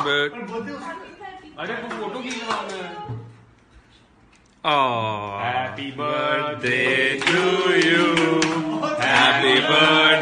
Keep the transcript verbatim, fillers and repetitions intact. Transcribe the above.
अरे फोटो खींचना है। Oh, happy birthday to you. Happy birthday.